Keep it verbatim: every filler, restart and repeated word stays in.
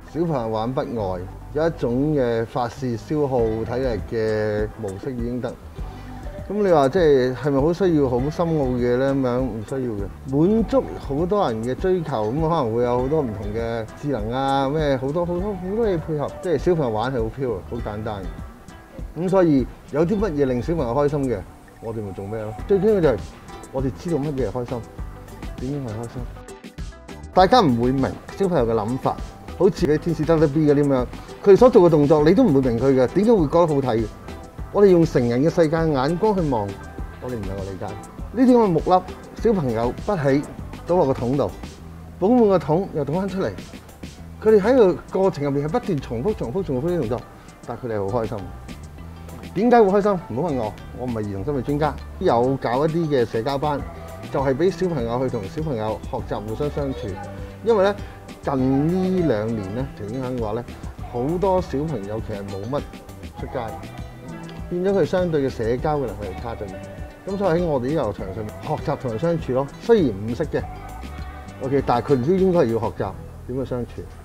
小朋友玩不外，有一種嘅發泄消耗體力嘅模式已經得。咁你話即係係咪好需要好深奧嘅咧？咁樣唔需要嘅，滿足好多人嘅追求，咁可能會有好多唔同嘅智能啊，咩好多好多好多嘢配合，即係小朋友玩係好 pure，好簡單。咁所以有啲乜嘢令小朋友開心嘅，我哋咪做咩咯？最緊要就係我哋知道乜嘢係開心，點樣係開心。大家唔會明小朋友嘅諗法，好似啲天使得得 B 嗰啲咁樣，佢哋所做嘅動作你都唔會明佢嘅，點解會覺得好睇嘅？我哋用成人嘅世界眼光去望，我哋唔能夠理解。呢啲咁嘅木粒，小朋友不起倒落個桶度，補滿個桶又倒翻出嚟。佢哋喺個過程入面係不斷重複、重複、重複呢啲動作，但係佢哋係好開心。點解會開心？唔好問我，我唔係兒童心理專家。有搞一啲嘅社交班，就係俾小朋友去同小朋友學習互相相處。因為咧近呢兩年咧受影響嘅話咧，好多小朋友其實冇乜出街。變咗佢相對嘅社交嘅能力差咗，咁所以喺我哋啲遊樂場上面學習同人相處咯。雖然唔識嘅，OK，但係佢哋都應該係要學習點樣相處。